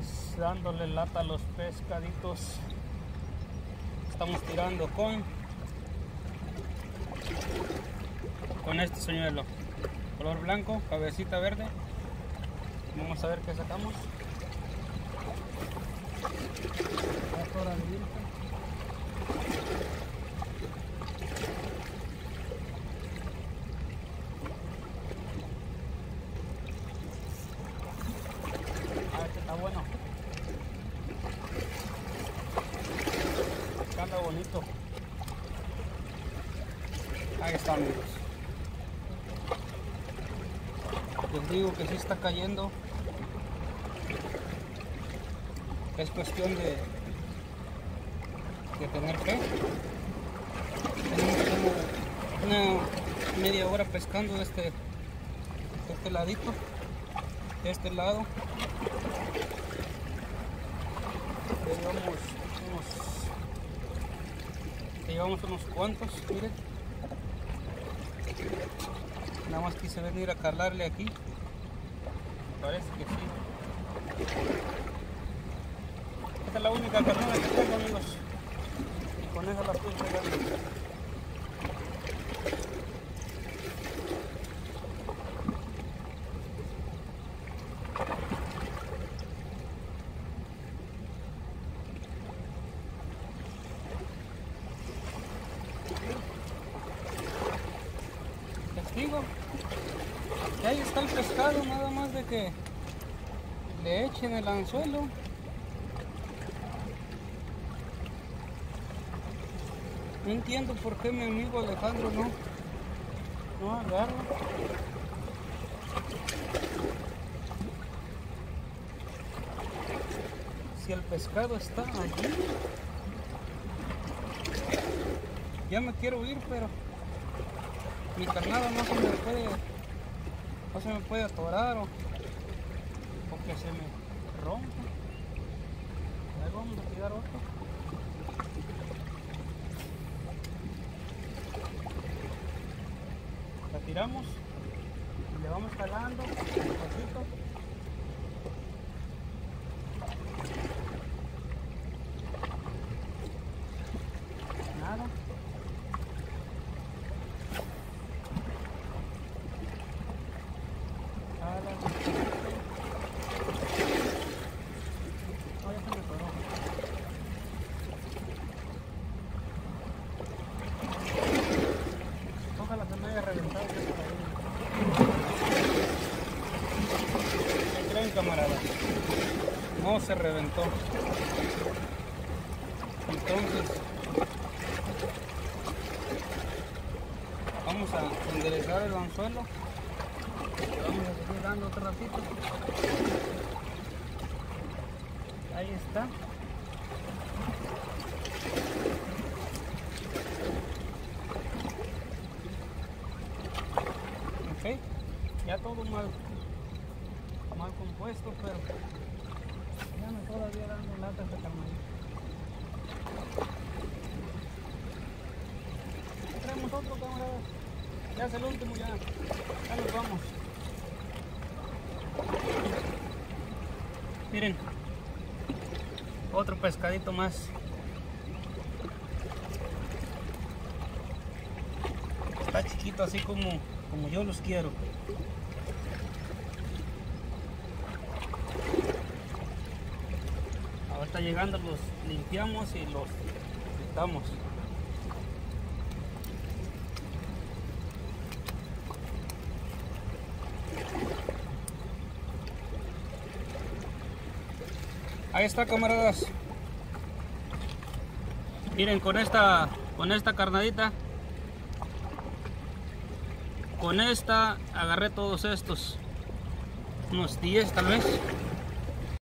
Pues dándole lata a los pescaditos. Estamos tirando con este señuelo, color blanco, cabecita verde. Vamos a ver qué sacamos. Este está bueno. Anda bonito. Ahí está, amigos. Les digo que sí está cayendo. Es cuestión de tener fe. Tenemos como una media hora pescando de este ladito, de este lado. Llevamos unos cuantos, miren. Nada más quise venir a calarle aquí. Parece que sí. Esta es la única carnada que tengo, amigos. Y con esa la estoy pegando. Les digo que ahí está el pescado, nada más de que le echen el anzuelo. No entiendo por qué mi amigo Alejandro no agarra. Si el pescado está allí, ya me quiero ir, pero mi carnada no se me puede atorar o que se me rompa. Ahí vamos a tirar otro. La tiramos y le vamos jalando despacito. Nada. Ojalá se me haya reventado. ¿Qué creen, camarada? No se reventó. Entonces vamos a enderezar el anzuelo. Vamos a seguir dando otro ratito. Ahí está. Ok, ya todo mal compuesto, pero ya me todavía dando lata de tamaño. Traemos otro, camaradas. Ya es el último, ya nos vamos. Miren, otro pescadito más. Está chiquito, así como yo los quiero. Ahorita llegando los limpiamos y los quitamos. Ahí está, camaradas. Miren, con esta carnadita, con esta agarré todos estos, unos 10 tal vez.